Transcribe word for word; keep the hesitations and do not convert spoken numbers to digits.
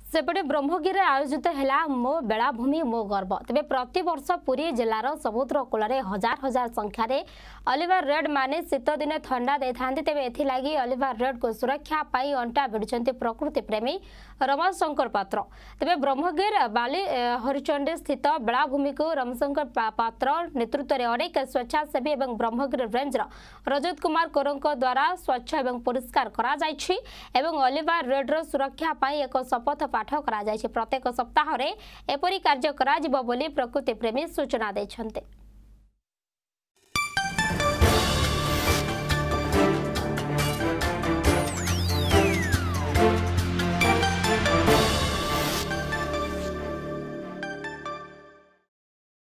सेपटे ब्रह्मगिरी आयोजित है मो बेलाभूमि मो गर्व तेज प्रति वर्ष पुरी जिलार समुद्र कूल हजार हजार संख्यार ऑलिवर रेड माने शीत दिने थंडा दे था तेज एथिलागी ऑलिवर रेड को सुरक्षा पाई अंटा भिड़ुंट प्रकृति प्रेमी रमाशंकर पात्र तेज ब्रह्मगिर बाली हरिचंडी स्थित बेलाभूमि को रमाशंकर पात्र नेतृत्व में अनेक स्वेच्छासेवी और ब्रह्मगिरी रेंजर रजत कुमार कोरों द्वारा स्वच्छ और परिष्कार करा ऑलिवर रेड्र सुरक्षा पाई एक शपथ पाठ करा प्रत्येक सप्ताह एपरी कार्य करा प्रकृति प्रेमी सूचना देते।